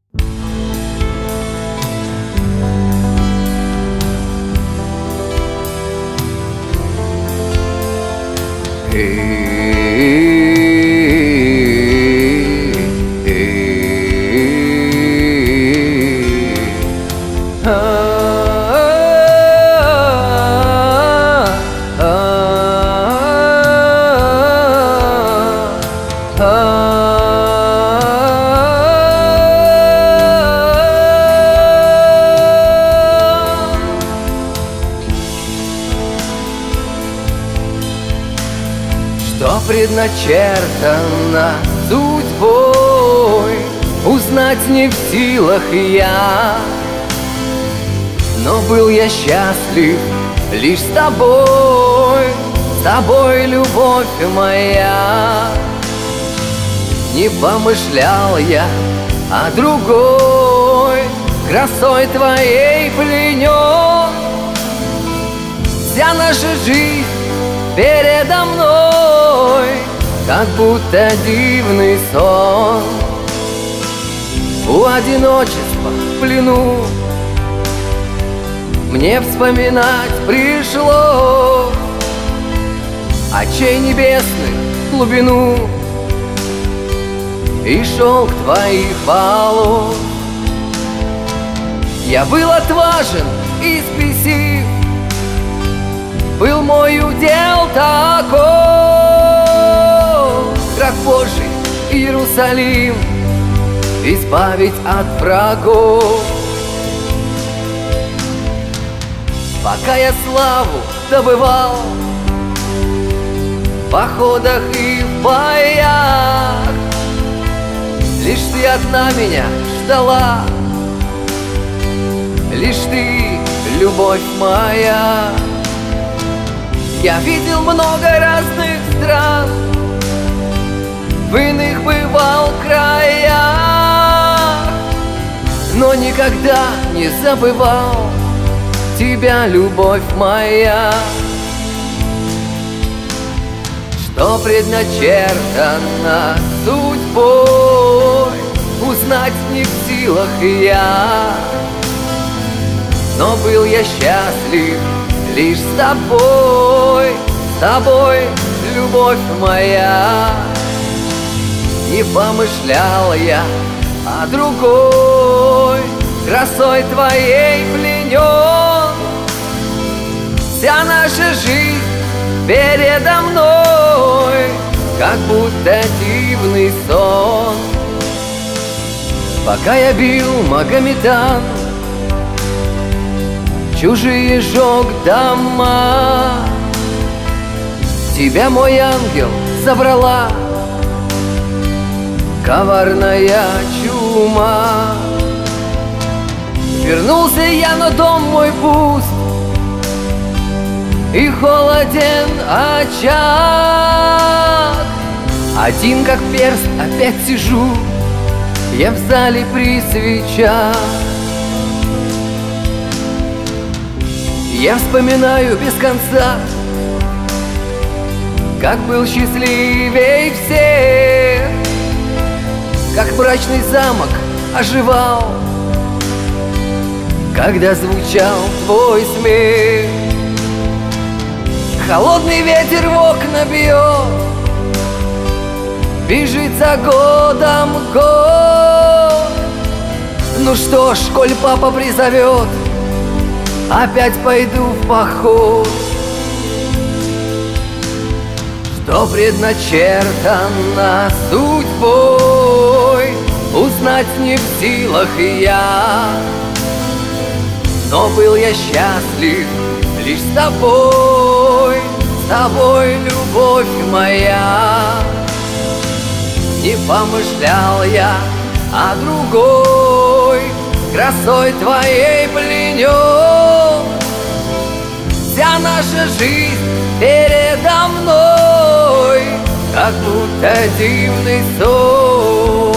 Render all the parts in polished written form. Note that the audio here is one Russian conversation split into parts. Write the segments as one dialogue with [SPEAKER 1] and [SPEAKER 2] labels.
[SPEAKER 1] Что предначертано судьбой, узнать не в силах я. Но был я счастлив лишь с тобой, любовь моя. Не помышлял я о другой, красой твоей пленен. Вся наша жизнь передо мной, как будто дивный сон. У одиночества в плену мне вспоминать пришло очей небесных глубину и шелк твоих волос. Я был отважен и спесив, был мой удел такой, как Божий Иерусалим избавить от врагов. Пока я славу добывал в походах и в боях, лишь ты одна меня ждала, лишь ты, любовь моя. Я видел много разных стран, в иных бывал краях, но никогда не забывал тебя, любовь моя. Что предначертано судьбой, узнать не в силах я. Но был я счастлив лишь с тобой, любовь моя. Не помышлял я о другой, красой твоей пленен. Вся наша жизнь передо мной, как будто дивный сон. Пока я бил магометан, чужие жег дома, тебя, мой ангел, забрала коварная чума. Вернулся я, но дом мой пуст, и холоден очаг. Один как перст опять сижу я в зале при свечах. Я вспоминаю без конца, как был счастливей всех, как брачный замок оживал, когда звучал твой смех. Холодный ветер в окна бьет, бежит за годом год. Ну что ж, коль папа призовет, опять пойду в поход. Что предначертано судьбой, узнать не в силах я. Но был я счастлив лишь с тобой, любовь моя. Не помышлял я о другой, красой твоей пленен. Вся наша жизнь передо мной, как будто дивный сон.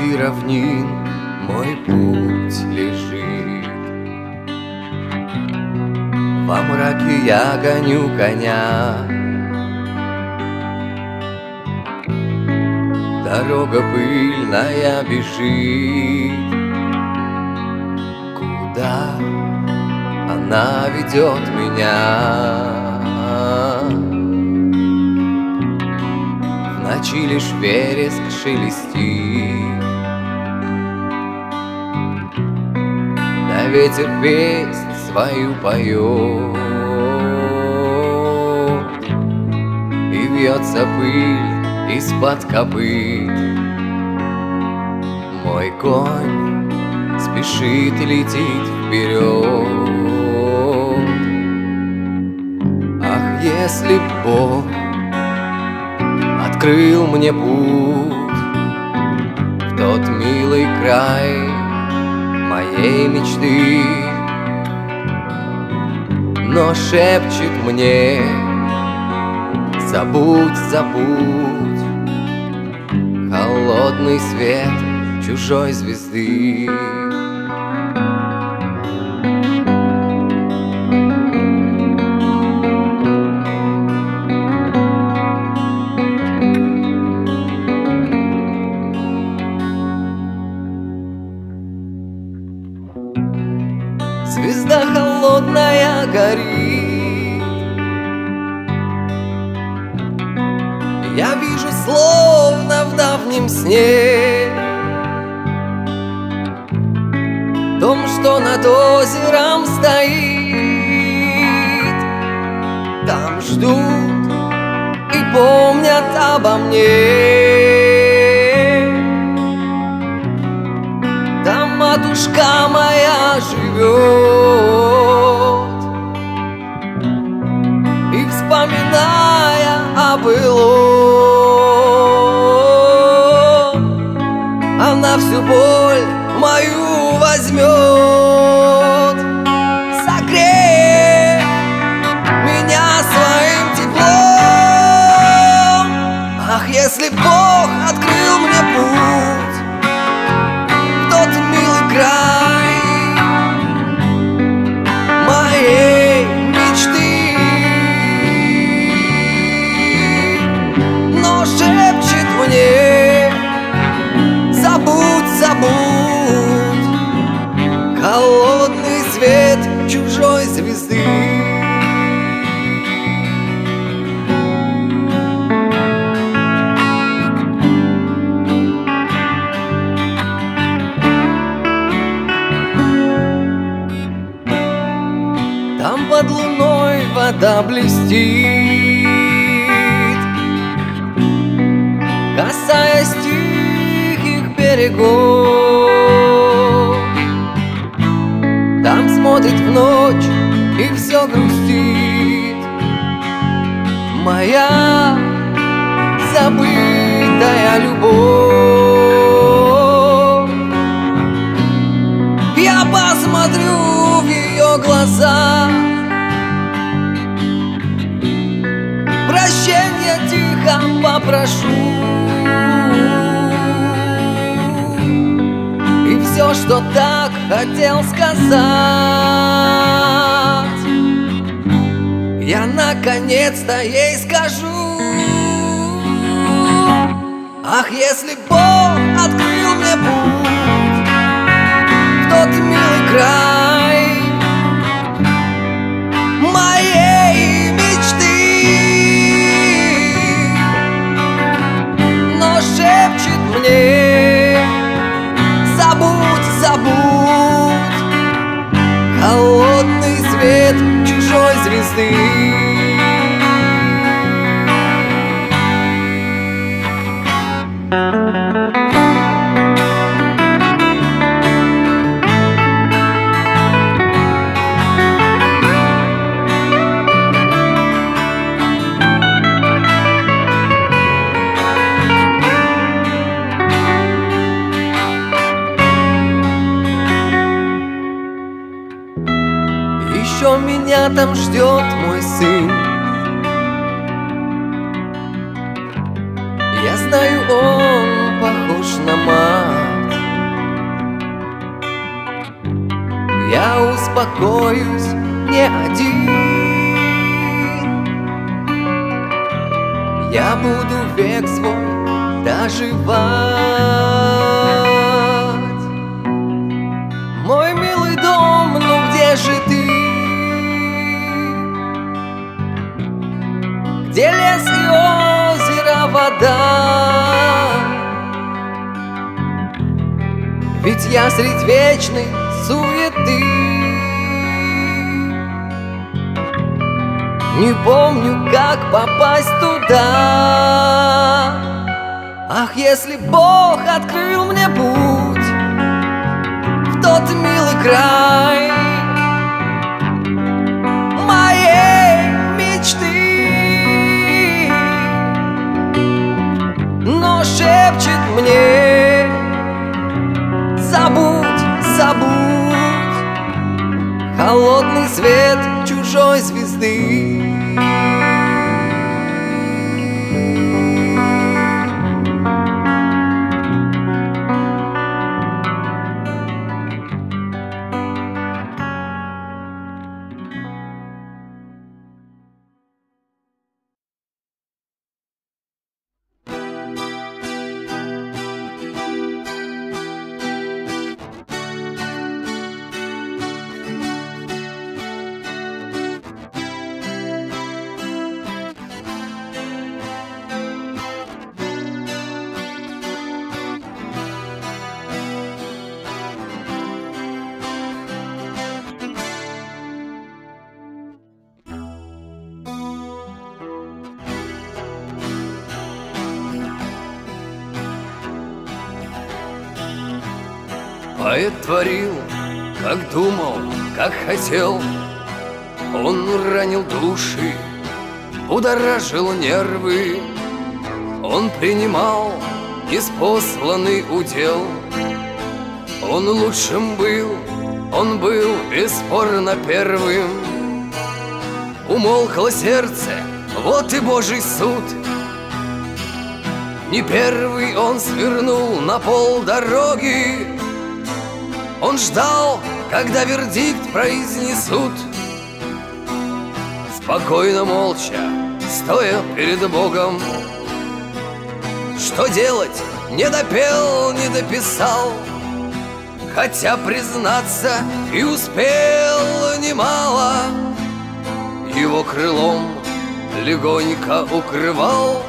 [SPEAKER 1] Среди равнин мой путь лежит. Во мраке я гоню коня, дорога пыльная бежит. Куда она ведет меня? В ночи лишь вереск шелестит, да ветер песнь свою поет, и вьется пыль из-под копыт. Мой конь спешит и летит вперед. Ах, если б Бог открыл мне путь в тот милый край моей мечты, но шепчет мне: забудь, забудь холодный свет чужой звезды. Звезда холодная горит, я вижу словно в давнем сне дом, что над озером стоит. Там ждут и помнят обо мне. Там матушка моя живет, и, вспоминая о былом, она всю боль мою возьмет. Согрей меня своим теплом. Ах, если Бог открыл мне путь в тот милый край моей мечты, но шепчет мне: забудь, забудь холодный свет чужой звезды. Там под луной вода блестит, касаясь тихих берегов. Там смотрит в ночь и все грустит моя забытая любовь. Я посмотрю в ее глаза, прощенья тихо попрошу, и все, что так хотел сказать, я наконец-то ей скажу. Ах, если Бог открыл мне путь в тот милый край моей мечты, но шепчет мне: забудь, забудь холодный свет чужой звезды. Еще меня там ждет мой сын. Я знаю, он похож на маму. я успокоюсь не один. Я буду век свой доживать. Мой милый дом, ну где же ты? Где лес и озеро, вода? Ведь я средь вечной суеты не помню, как попасть туда. Ах, если Бог открыл мне путь в тот милый край моей мечты, но шепчет мне: забудь, забудь холодный свет чужой звезды.
[SPEAKER 2] Поэт творил, как думал, как хотел. Он ранил души, будоражил нервы. Он принимал неспосланный удел. Он лучшим был, он был бесспорно первым. Умолкло сердце, вот и Божий суд. Не первый он свернул на полдороги. Он ждал, когда вердикт произнесут. Спокойно, молча, стоя перед Богом. Что делать? Не допел, не дописал. Хотя, признаться, и успел немало. Его крылом легонько укрывал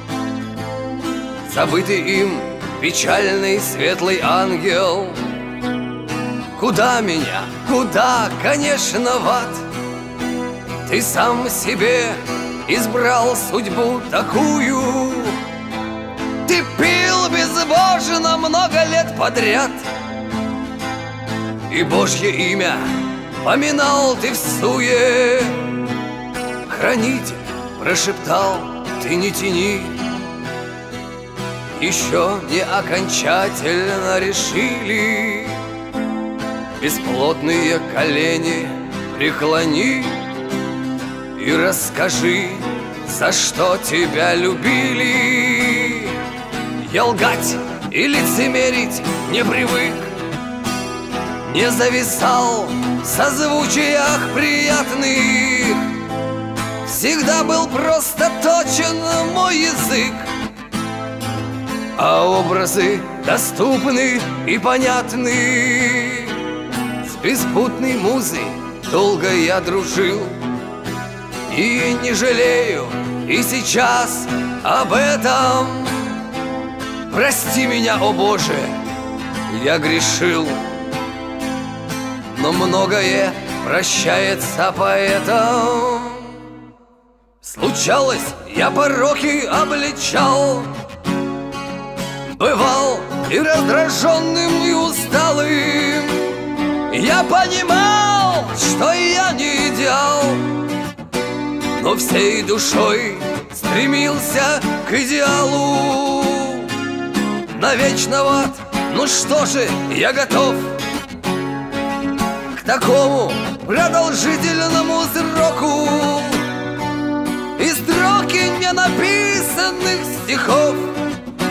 [SPEAKER 2] забытый им печальный светлый ангел. Куда меня? Куда? Конечно, в ад. Ты сам себе избрал судьбу такую. Ты пил безбожно много лет подряд, и Божье имя поминал ты всуе. Хранитель прошептал: ты не тяни. Еще не окончательно решили. Бесплодные колени преклони и расскажи, за что тебя любили. Я лгать и лицемерить не привык, не зависал в созвучиях приятных. Всегда был просто точен мой язык, а образы доступны и понятны. С беспутной музой долго я дружил, и не жалею и сейчас об этом. Прости меня, о Боже, я грешил, но многое прощается поэтам. Случалось, я пороки обличал, бывал и раздраженным, и усталым. Я понимал, что я не идеал, но всей душой стремился к идеалу. Навечно в ад, ну что же, я готов к такому продолжительному сроку. И строки ненаписанных стихов,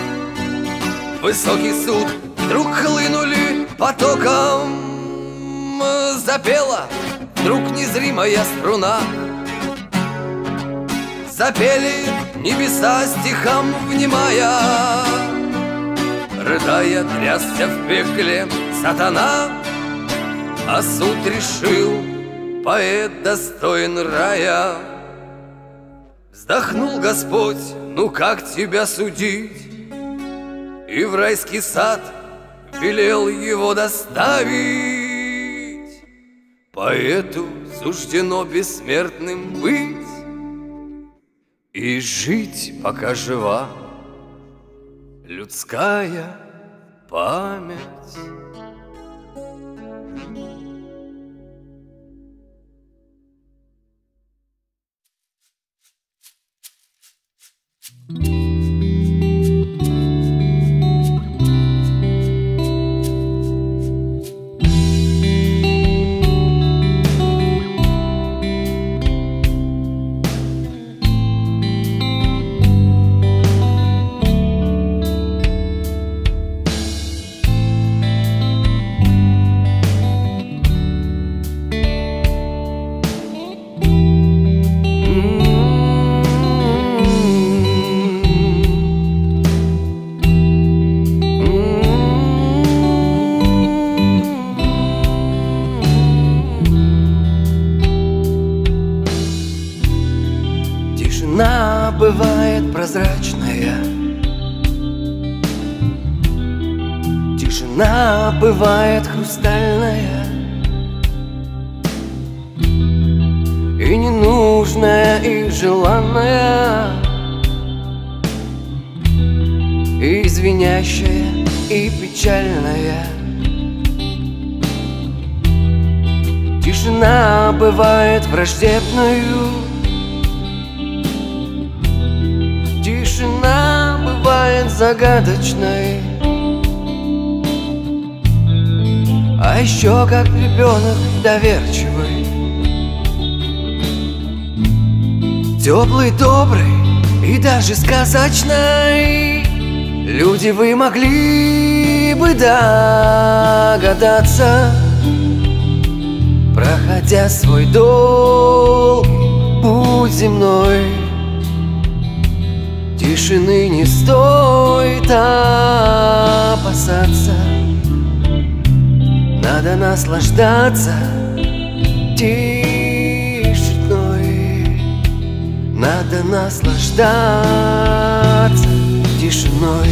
[SPEAKER 2] высокий суд, вдруг хлынули потоком. запела вдруг незримая струна. Запели небеса стихам внимая, рыдая, трясся в пекле сатана. А суд решил, поэт достоин рая. Вздохнул Господь, ну как тебя судить? И в райский сад велел его доставить. Поэту суждено бессмертным быть и жить, пока жива людская память.
[SPEAKER 1] Тишина бывает прозрачная, тишина бывает хрустальная, и ненужная, и желанная, и звенящая, и печальная. Тишина бывает враждебною, тишина бывает загадочной, а еще как ребенок доверчивый, теплый, добрый и даже сказочной. Люди, вы могли бы догадаться, проходя свой долгий путь земной, тишины не стоит опасаться. Надо наслаждаться тишиной, надо наслаждаться тишиной.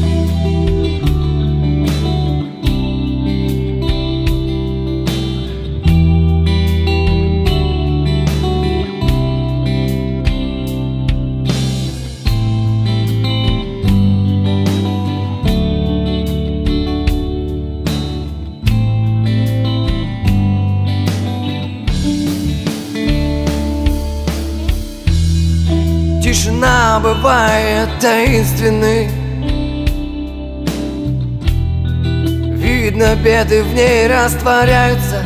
[SPEAKER 1] Тишина бывает таинственной, видно, беды в ней растворяются,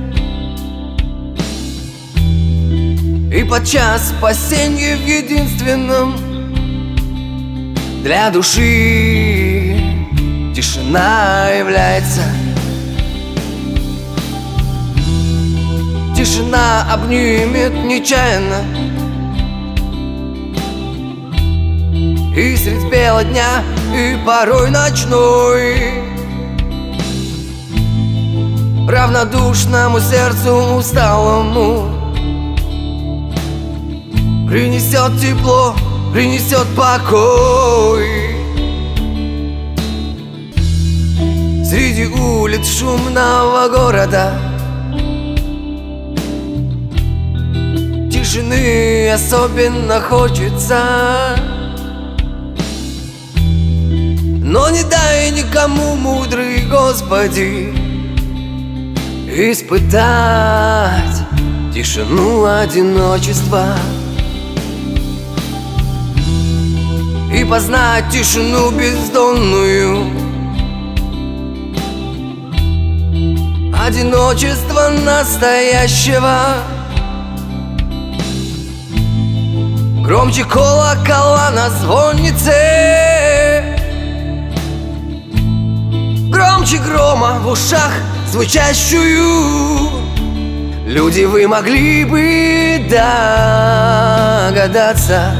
[SPEAKER 1] и подчас спасенье в единственном для души тишина является. Тишина обнимет нечаянно, и средь бела дня, и порой ночной, равнодушному сердцу усталому принесет тепло, принесет покой. Среди улиц шумного города тишины особенно хочется. Но не дай никому, мудрый Господи, испытать тишину одиночества и познать тишину бездонную, одиночество настоящего. Громче колокола на звоннице, громче грома в ушах
[SPEAKER 2] звучащую. Люди, вы могли бы догадаться,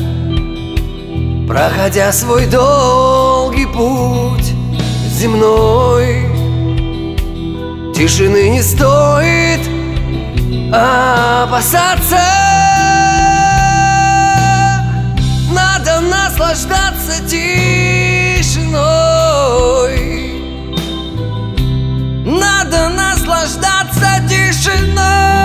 [SPEAKER 2] проходя свой долгий путь земной. Тишины не стоит опасаться, надо наслаждаться тишиной. Надо наслаждаться тишиной.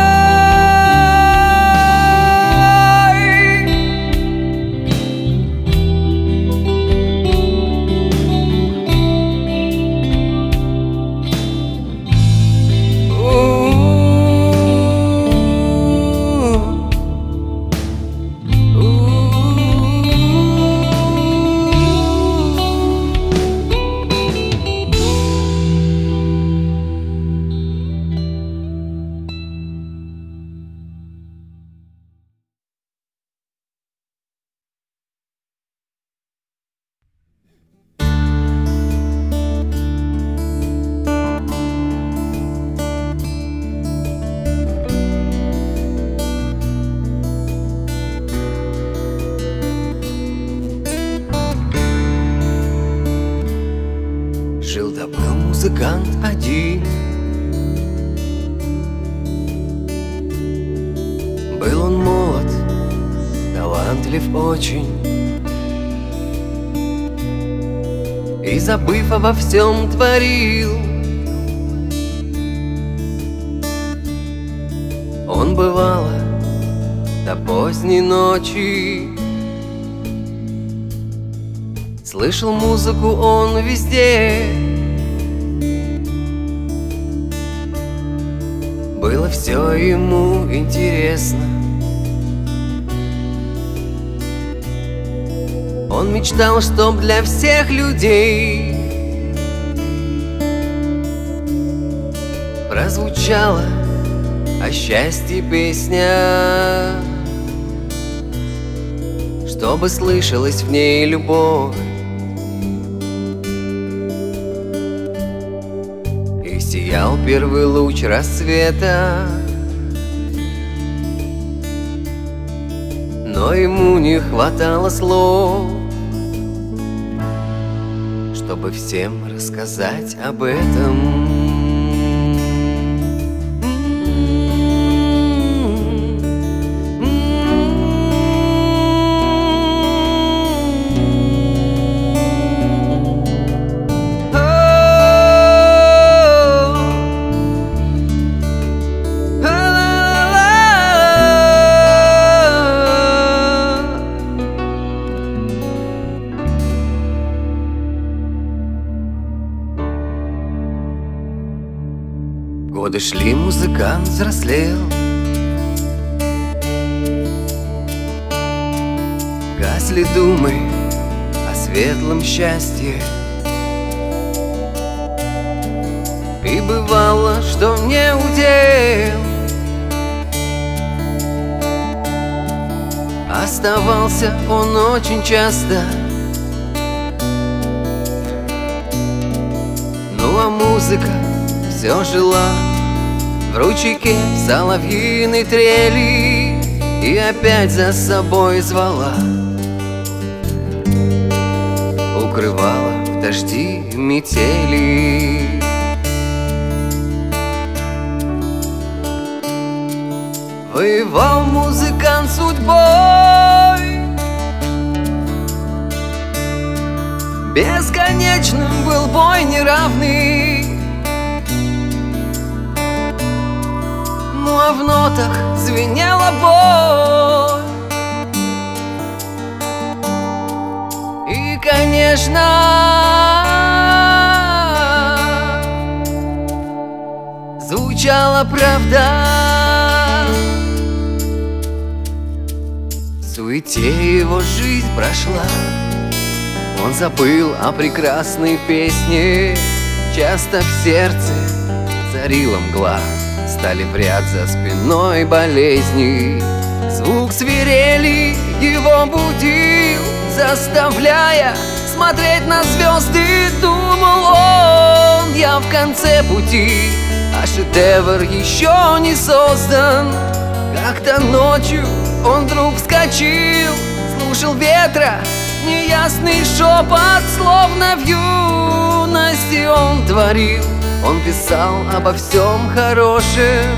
[SPEAKER 1] Жил-да-был музыкант один, был он молод, талантлив очень, и, забыв обо всем, творил. Он, бывало, до поздней ночи слышал музыку он везде. Было все ему интересно. Он мечтал, чтоб для всех людей прозвучала о счастье песня, чтобы слышалась в ней любовь. И сиял первый луч рассвета, но ему не хватало слов, чтобы всем рассказать об этом. Годы шли, музыкант взрослел, гасли думы о светлом счастье. И бывало, что мне удел оставался он очень часто. Ну а музыка все жила в ручейке соловьиной трели и опять за собой звала, укрывала в дожди метели. Воевал музыкант судьбой, бесконечным был бой неравный. Ну а в нотах звенела боль, и, конечно, звучала правда. В суете его жизнь прошла, он забыл о прекрасной песне. Часто в сердце царила мгла, стали в ряд за спиной болезни. Звук свирели его будил, заставляя смотреть на звезды. Думал он, я в конце пути, а шедевр еще не создан. Как-то ночью он вдруг вскочил, слушал ветра, неясный шепот, словно в юности он творил. Он писал обо всем хорошем.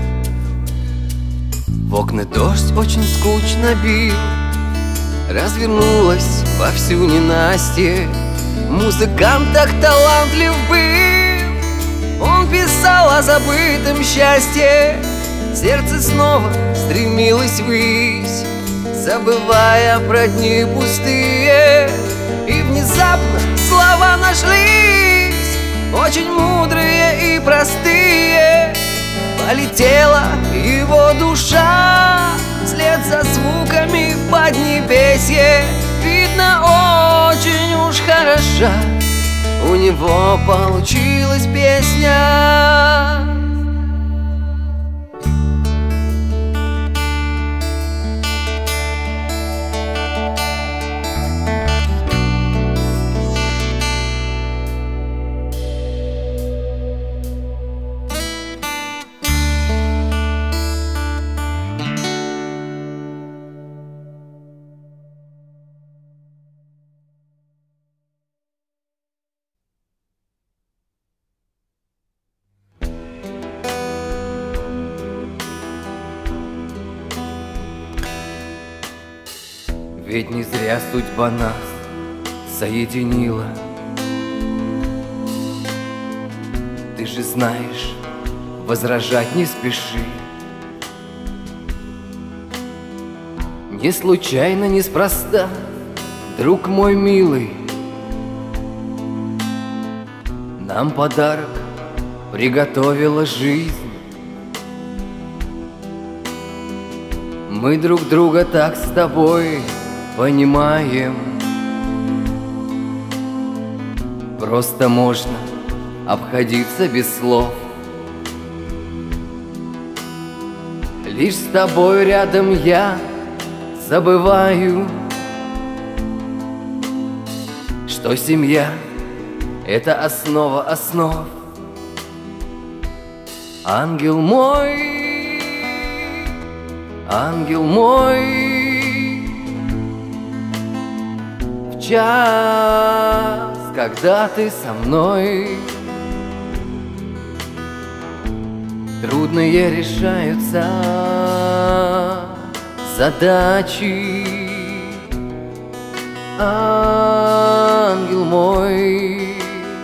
[SPEAKER 1] В окна дождь очень скучно бил, развернулась вовсю ненастье. Музыкант так талантлив был, он писал о забытом счастье. Сердце снова стремилось ввысь, забывая про дни пустые. И внезапно слова нашлись, очень мудрые и простые. Полетела его душа вслед за звуками в поднебесье. Видно, очень уж хороша у него получилась песня.
[SPEAKER 2] Ведь не зря судьба нас соединила. Ты же знаешь, возражать не спеши. Не случайно, неспроста, друг мой милый, нам подарок приготовила жизнь. Мы друг друга так с тобой понимаем. Просто можно обходиться без слов. Лишь с тобой рядом я забываю, что семья — это основа основ. Ангел мой, ангел мой, в час, когда ты со мной, трудные решаются задачи. Ангел мой,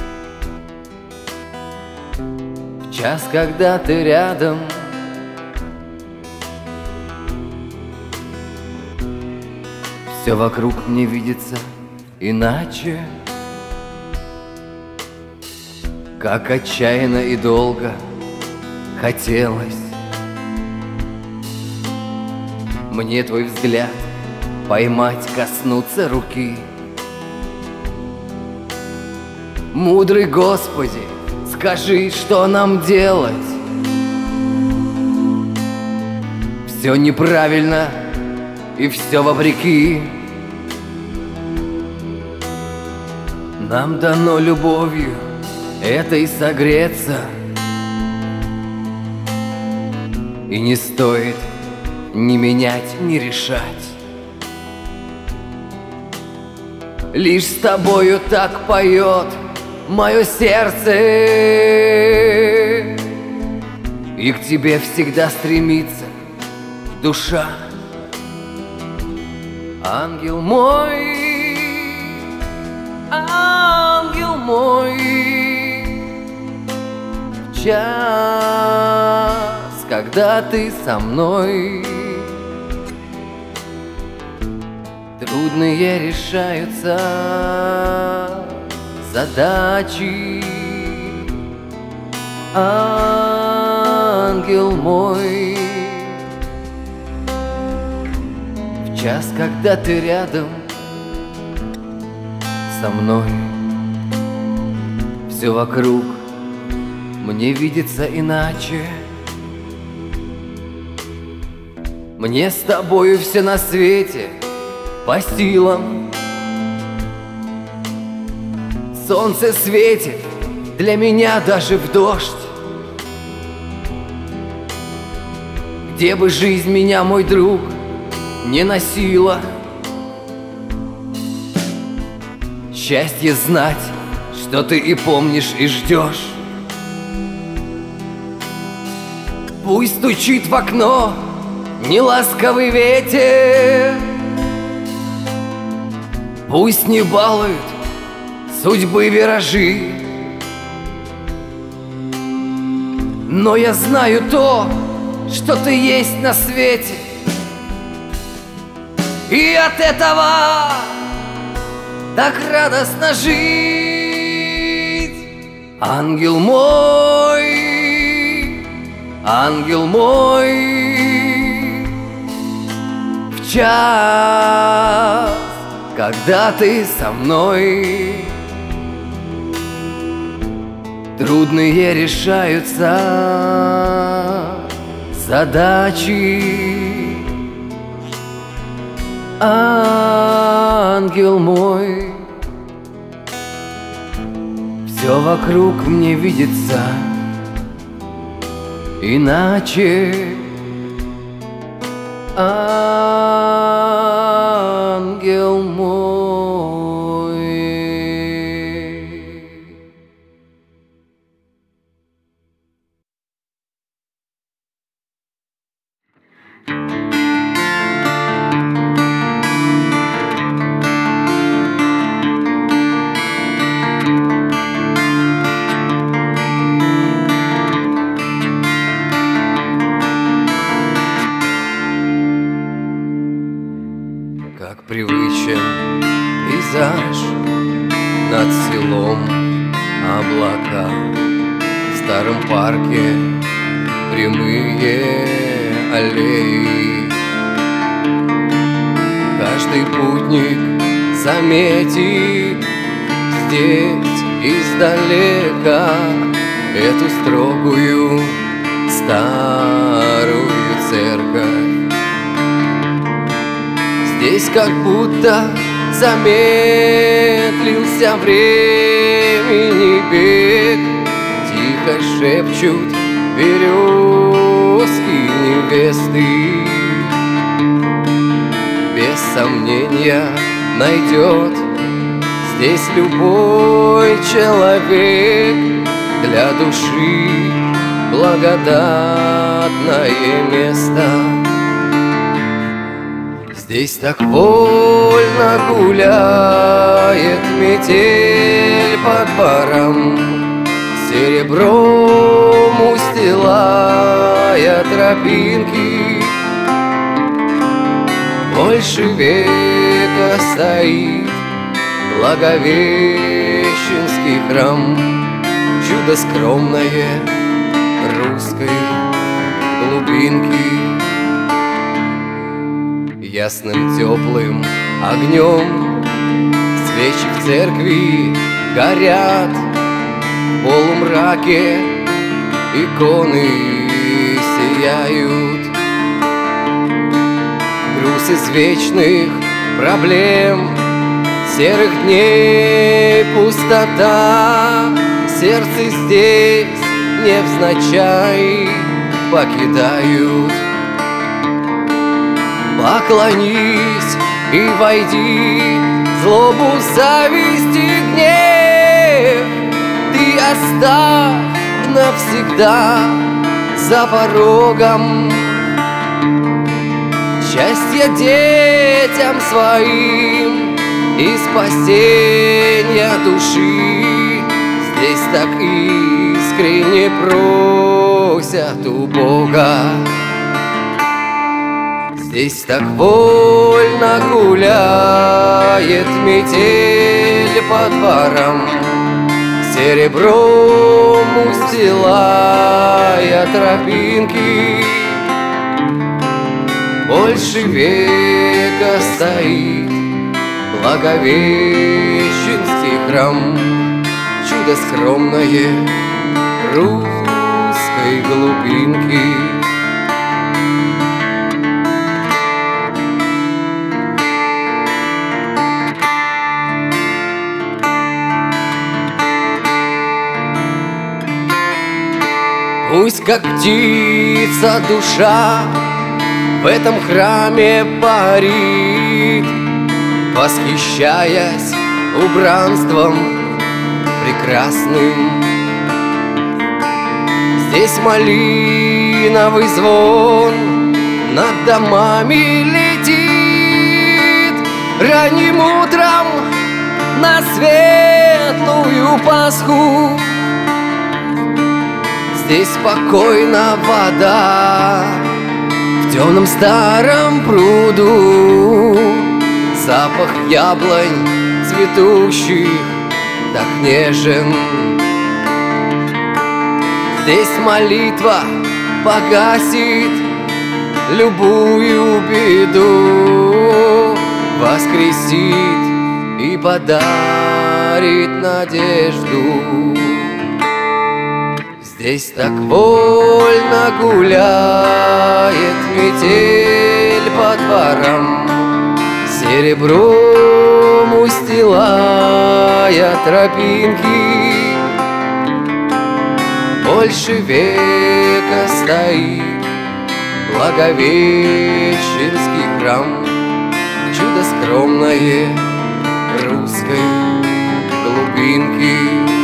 [SPEAKER 2] в час, когда ты рядом, все вокруг мне видится иначе. Как отчаянно и долго хотелось мне твой взгляд поймать, коснуться руки. Мудрый Господи, скажи, что нам делать? Все неправильно и все вопреки. Нам дано любовью этой согреться, и не стоит ни менять, ни решать. Лишь с тобою так поет мое сердце, и к тебе всегда стремится душа. Ангел мой, ангел мой, в час, когда ты со мной, трудные решаются задачи. Ангел мой, в час, когда ты рядом со мной, все вокруг мне видится иначе. Мне с тобою все на свете по силам. Солнце светит,
[SPEAKER 1] для меня даже в дождь. Где бы жизнь меня, мой друг, не носила, счастье знать, что ты и помнишь, и ждешь. Пусть стучит в окно неласковый ветер, пусть не балуют судьбы виражи, но я знаю то, что ты есть на свете, и от этого так радостно жить. Ангел мой, в час, когда ты со мной, трудные решаются задачи. Ангел мой, все вокруг мне видится иначе. Ангел мой. Как привычен пейзаж над селом, облака в старом парке, прямые аллеи. Каждый путник заметит здесь издалека эту строгую старую церковь. Здесь как будто замедлился времени бег, тихо шепчут березки невесты. Без сомнения найдет здесь любой человек для души благодатное место. Здесь так вольно гуляет метель по дворам, серебром устилая тропинки. Больше века стоит Благовещенский храм, чудо скромное русской глубинки. Ясным теплым огнем свечи в церкви горят, в полумраке иконы сияют. Груз извечных проблем, серых дней пустота, сердце здесь невзначай покидают. Поклонись и войди, злобу, зависть и гнев ты оставь навсегда за порогом. Счастье детям своим и спасения души здесь так искренне просят у Бога. Здесь так вольно гуляет метель по дворам, серебром устилая тропинки. Больше века стоит Благовещенский храм, чудо скромное русской глубинки. Пусть как птица душа в этом храме парит, восхищаясь убранством прекрасным. Здесь малиновый звон над домами летит, ранним утром на светлую Пасху. Здесь спокойна вода в темном старом пруду, запах яблонь цветущих так нежен. Здесь молитва погасит любую беду, воскресит и подарит надежду. Здесь так вольно гуляет метель по дворам, серебром устилая тропинки. Больше века стоит Благовещенский храм, чудо скромное русской глубинки.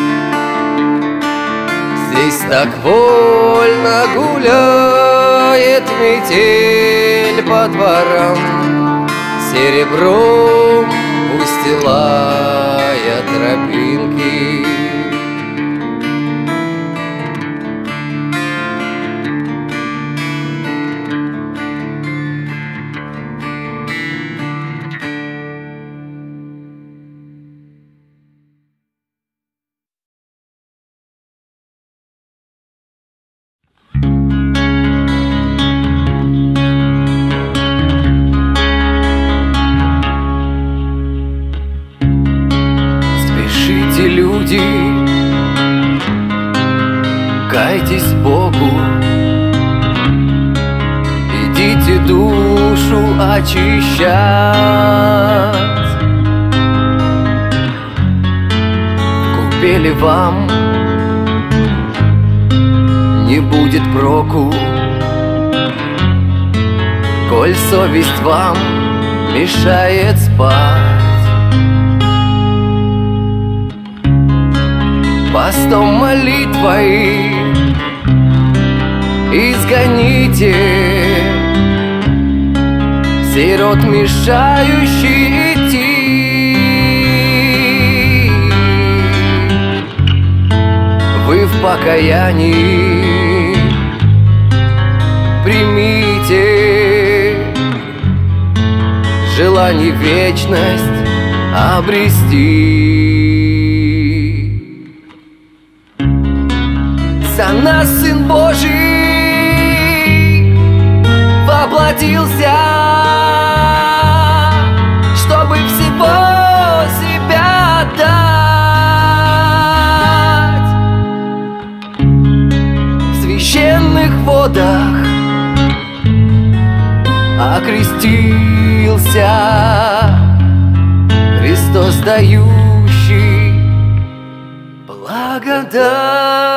[SPEAKER 1] Здесь так вольно гуляет метель по дворам, серебром устилая тропинки. Люди, кайтесь Богу, идите душу очищать. В купели вам не будет проку, коль совесть вам мешает спать. Постом молитвой изгоните сирот, мешающий идти. Вы в покаянии примите желание вечность обрести. За нас Сын Божий воплотился, чтобы всего себя отдать. В священных водах окрестился Христос, дающий благодать.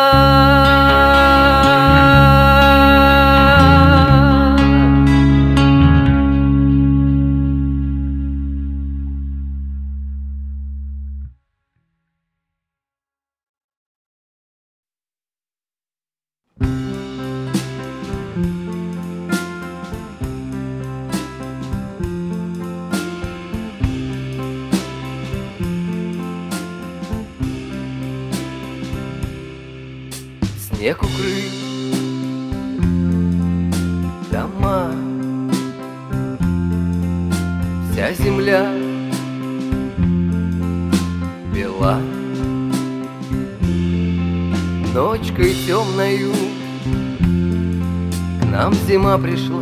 [SPEAKER 1] Снег укрыл дома, вся земля бела. Ночкой темною к нам зима пришла,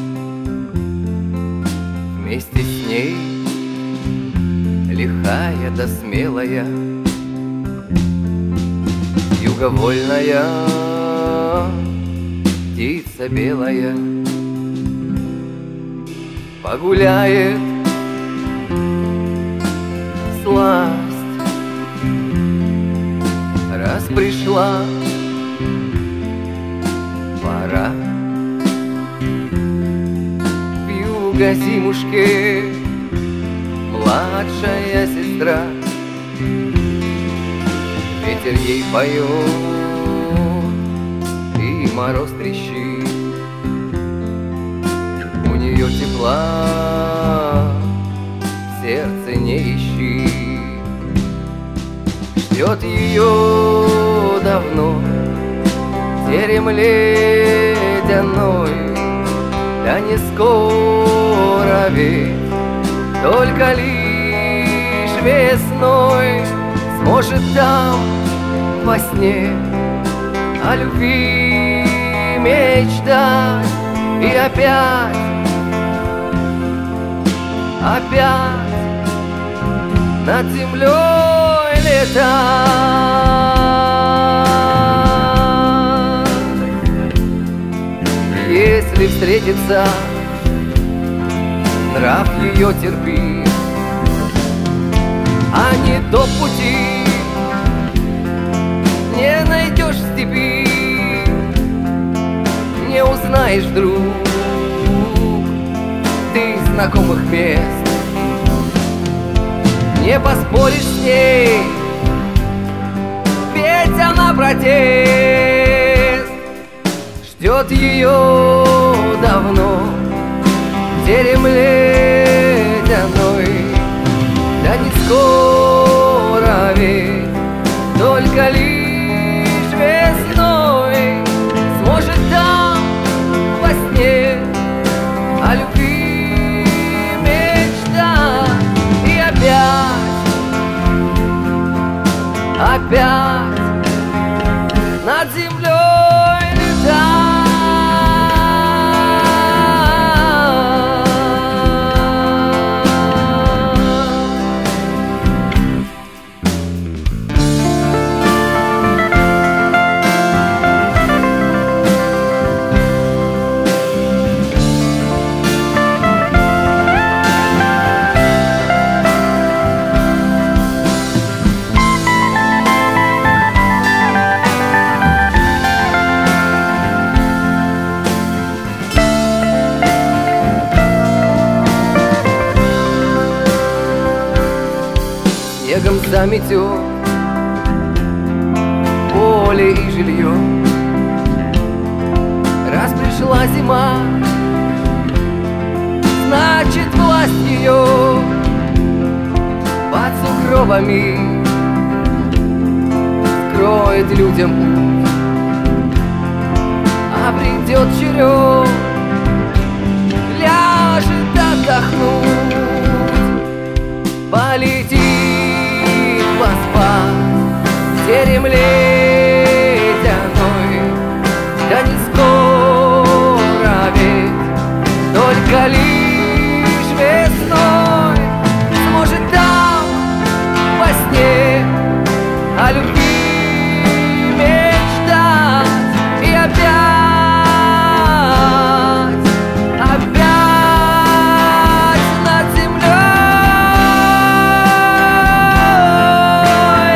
[SPEAKER 1] вместе с ней лихая да смелая, юговольная птица белая. Погуляет сласть, раз пришла Подруга зимушки, младшая сестра. Ветер ей поет, и мороз трещит. У нее тепла в сердце не ищи. Ждет ее давно терем ледяной. Да не скоро ведь, только лишь весной сможет там во сне о любви мечтать. И опять над землей летать. Если встретится, нрав ее терпи, а не то пути не найдешь в степи. Не узнаешь вдруг ты знакомых мест, не поспоришь с ней, ведь она протест. Ждет ее давно терем ледяной. Да не скоро ведь, только лишь весной сможет там во сне о любви мечтать. И опять над землей летать. Снегом заметет поле и жилье. Раз пришла зима, значит власть ее под сугробами скроет людям путь. А придет черед, ляжет отдохнуть, полетит поспать терем ледяной. Да не скоро ведь, только лишь весной сможет там во сне о любви мечтать. И опять над землей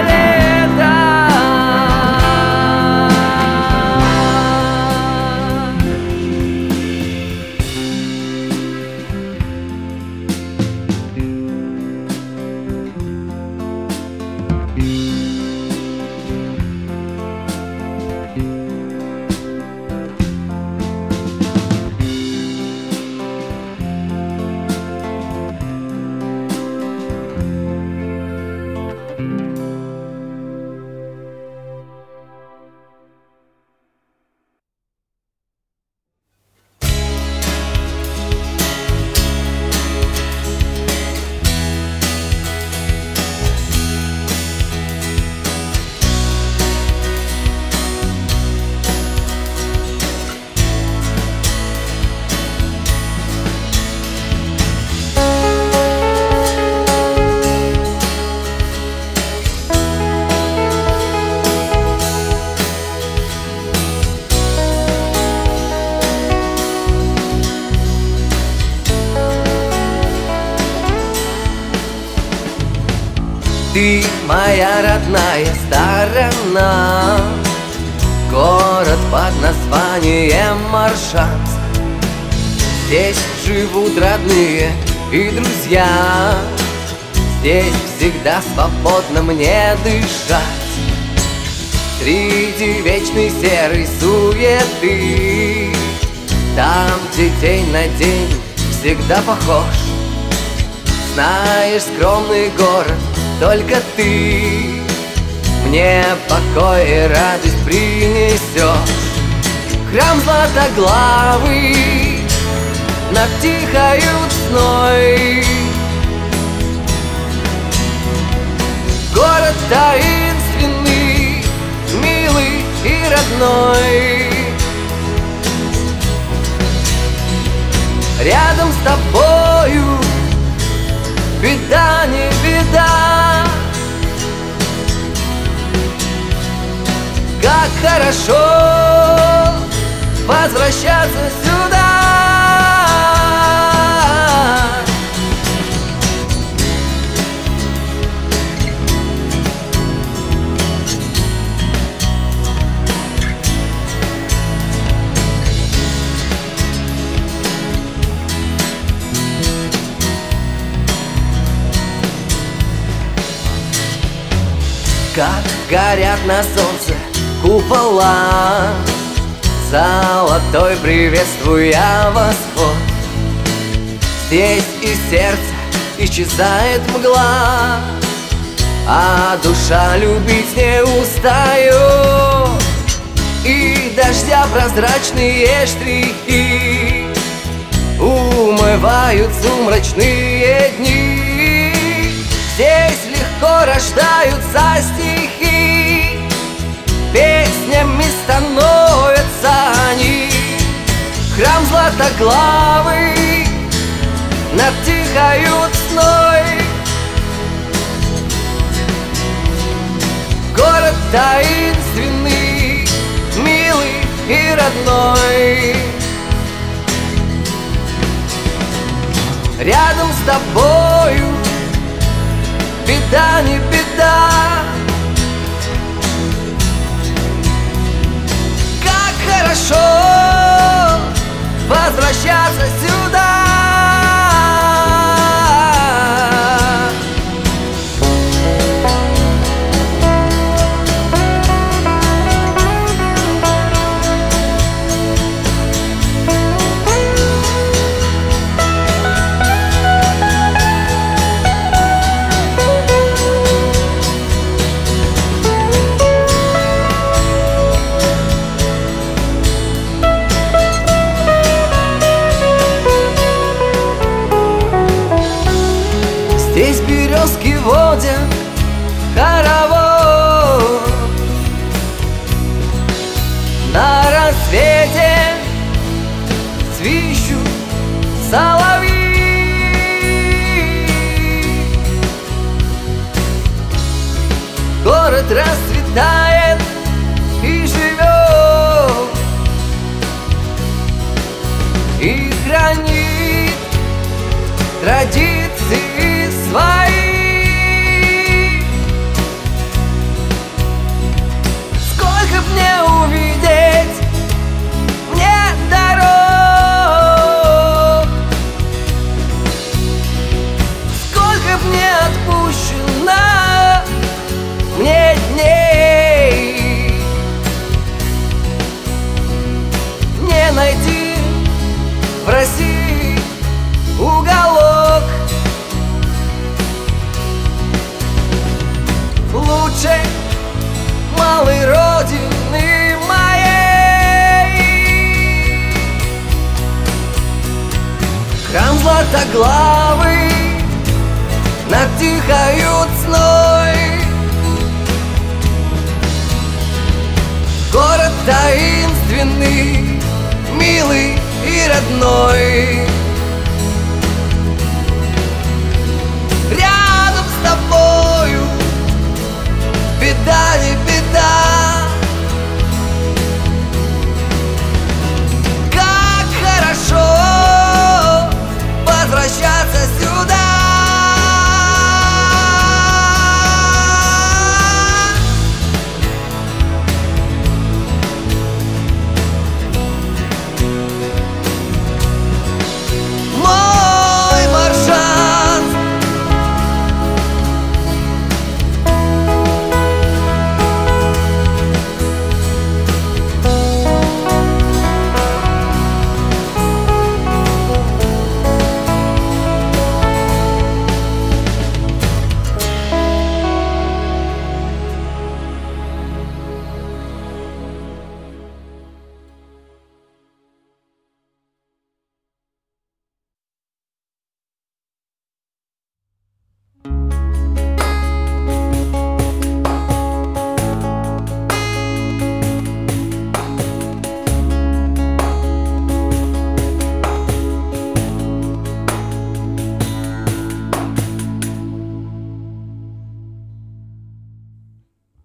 [SPEAKER 1] Ты моя родная сторона, город под названием Моршанск. Здесь живут родные и друзья, здесь всегда свободно мне дышать. Среди вечной серой суеты, там, где день на день всегда похож. Знаешь, скромный город, только ты мне покой и радость принесешь. Храм Златоглавый над тихою Десной, город таинственный, милый и родной. Рядом с тобою беда не беда. Как хорошо возвращаться сюда. Как горят на солнце купола, золотой приветствуя восход. Здесь из сердца исчезает мгла, а душа любить не устает. И дождя прозрачные штрихи умывают сумрачные дни. Здесь легко рождаются стихи, песнями становятся они. Храм Златоглавый над тихою Десной, город таинственный, милый и родной. Рядом с тобою беда не беда. Как хорошо возвращаться сюда. Здесь березки водят хоровод, на рассвете свищут соловьи. Город расцветает и живет, и хранит традиции свои. Сколько б мне увидеть, мне дорог, сколько б мне отпущено, мне дней. Не найти в России уголок лучшей малой родины моей. Храм Златоглавый над тихою Десной, город таинственный, милый и родной. Рядом с тобою беда не беда. Как хорошо возвращаться сюда.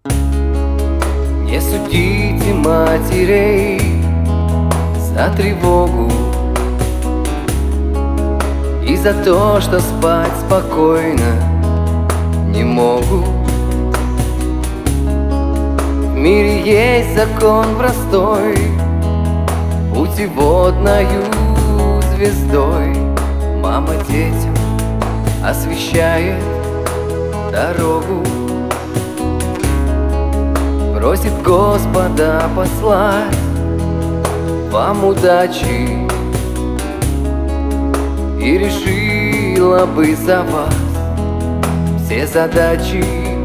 [SPEAKER 1] Не судите матерей за тревогу и за то, что спать спокойно не могут. В мире есть закон простой, путеводною звездой мама детям освещает дорогу. Просит Господа послать вам удачи и решила бы за вас все задачи.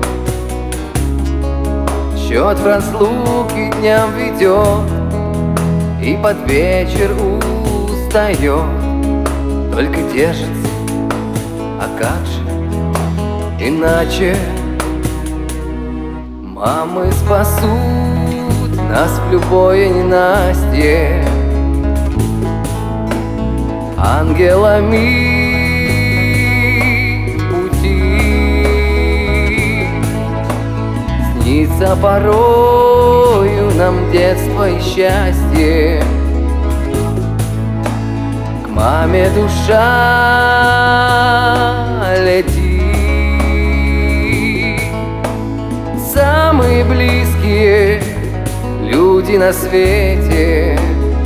[SPEAKER 1] Счет в разлуке дням ведет и под вечер устает, только держится, а как же иначе? Мамы спасут нас в любое ненастье ангелами пути. Снится порою нам детство и счастье, к маме душа летит. Самые близкие люди на свете,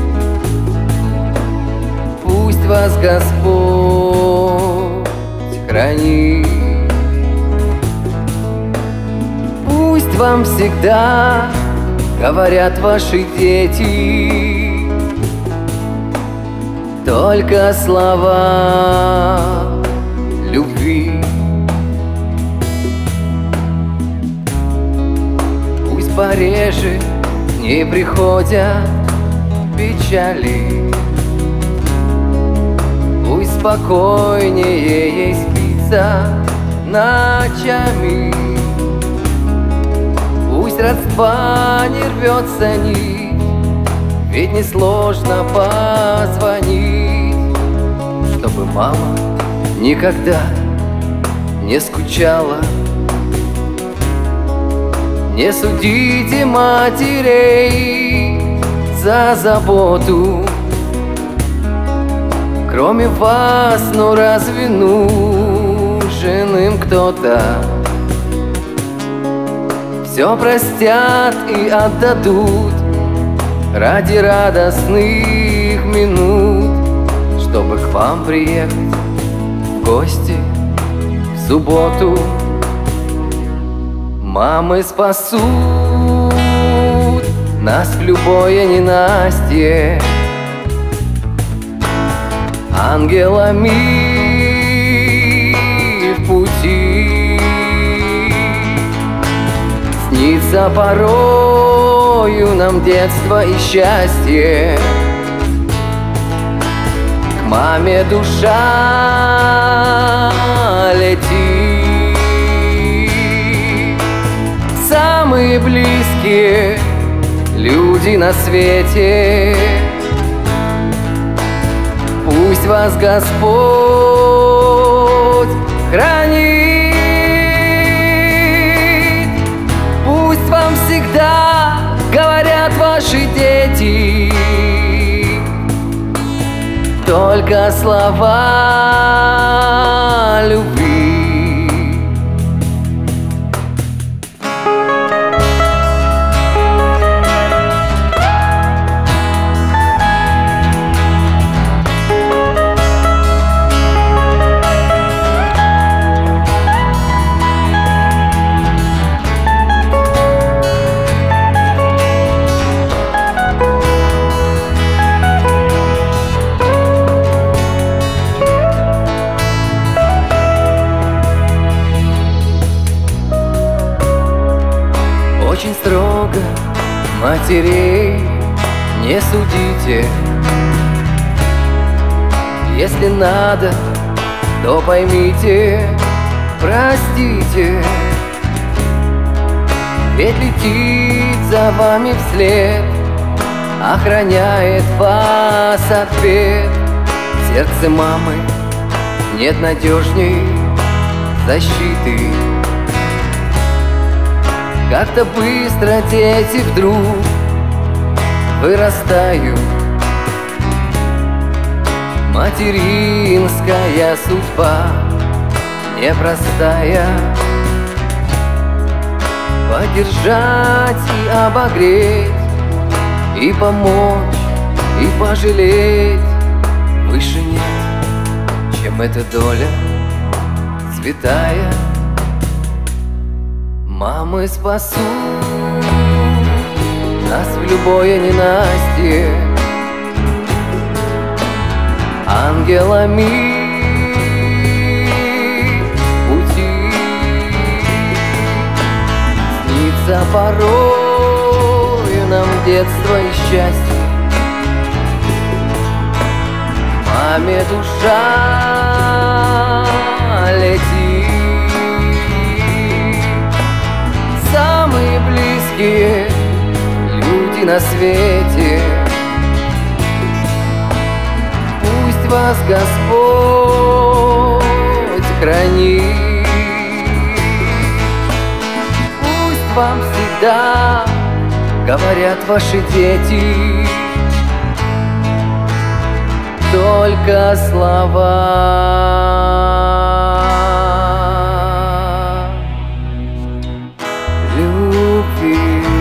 [SPEAKER 1] пусть вас Господь хранит. Пусть вам всегда говорят ваши дети только слова любви. Пореже не приходят печали, пусть спокойнее ей спится ночами. Пусть родства не рвется нить, ведь несложно позвонить, чтобы мама никогда не скучала. Не судите матерей за заботу, кроме вас, ну разве нужен им кто-то? Все простят и отдадут ради радостных минут, чтобы к вам приехать в гости в субботу. Мамы спасут нас в любое ненастье ангелами в пути. Снится порою нам детство и счастье, к маме душа летит. Самые близкие люди на свете, пусть вас Господь хранит. Пусть вам всегда говорят ваши дети только слова любви. Очень строго матерей не судите, если надо, то поймите, простите. Ведь летит за вами вслед, охраняет вас ответ. В сердце мамы нет надежней защиты. Как-то быстро дети вдруг вырастают. Материнская судьба непростая. Поддержать и обогреть, и помочь, и пожалеть выше нет, чем эта доля святая. Мамы спасут нас в любое ненастье ангелами пути. Снится порой нам детство и счастье. Маме душа летит. Самые близкие люди на свете, пусть вас Господь хранит. Пусть вам всегда говорят ваши дети только слова любви.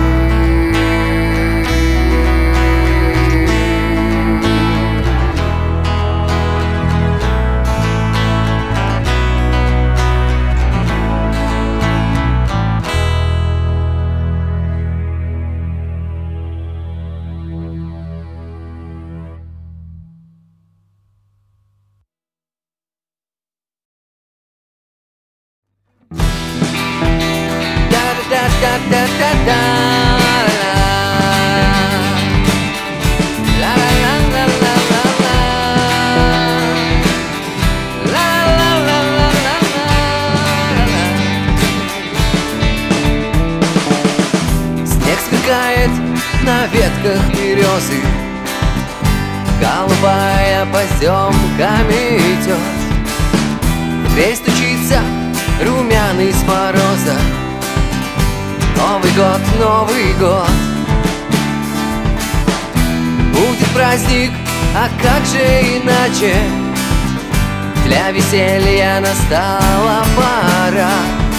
[SPEAKER 1] Снег сверкает на ветках березы, голубая поземками идет. В дверь стучится румяный с мороза. Новый год, Новый год. Будет праздник, а как же иначе? Для веселья настала пора.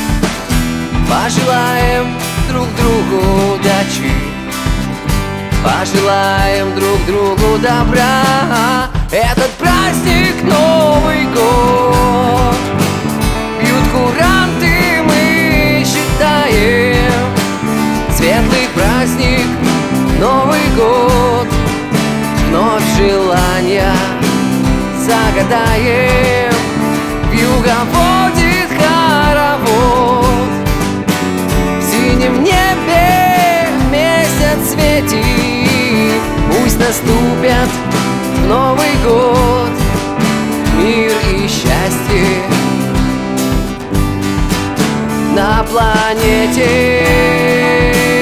[SPEAKER 1] Пожелаем друг другу удачи, пожелаем друг другу добра. Этот праздник Новый год. Бьют куранты, мы считаем. Светлый праздник Новый год. Вновь желания загадаем. Вьюга водит хоровод. В синем небе месяц светит. Пусть наступят в Новый год мир и счастье на планете.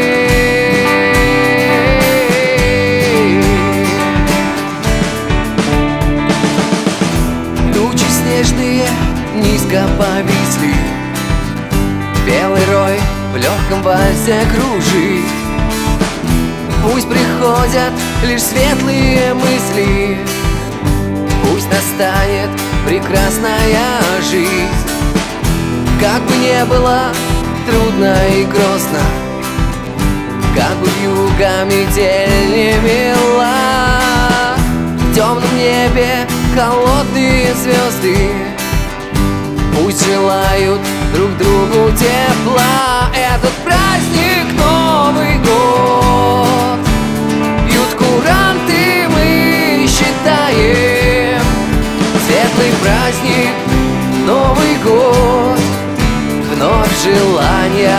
[SPEAKER 1] Тучи снежные низко повисли, белый рой в легком вальсе кружит. Пусть приходят лишь светлые мысли, пусть настанет прекрасная жизнь. Как бы не было трудно и грозно, как бы вьюга метель не мела, в темном небе холодные звезды пусть желают друг другу тепла. Этот праздник Новый год. Бьют куранты, мы считаем. Светлый праздник Новый год. Вновь желания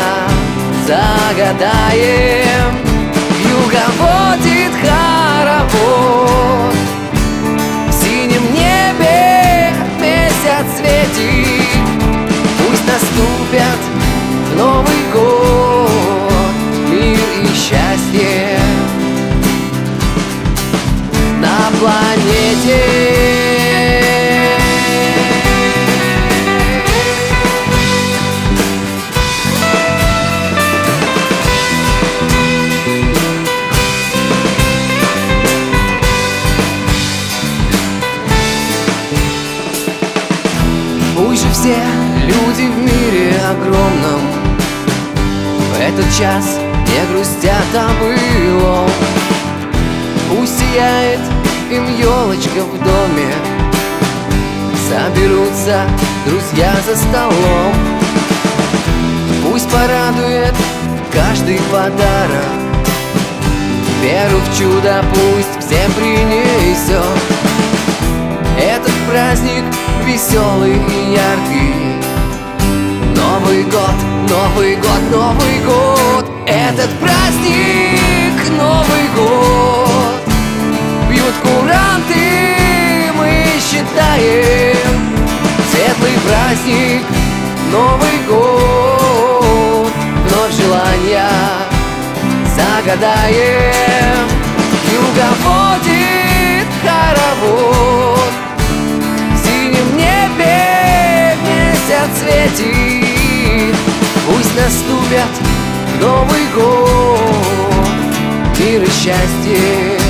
[SPEAKER 1] загадаем. Вьюга водит хоровод. В синем небе месяц светит. Пусть наступят в Новый год мир и счастье на планете. этот час не грустят о былом. Пусть сияет им елочка в доме, соберутся друзья за столом. Пусть порадует каждый подарок, веру в чудо пусть всем принесет. Этот праздник веселый и яркий, Новый год, Новый год, Новый год. Этот праздник, Новый год, бьют куранты, мы считаем. Светлый праздник, Новый год, вновь желания загадаем. Юга водит хоровод, в синем небе месяц светит. Пусть наступят Новый год, мир и счастье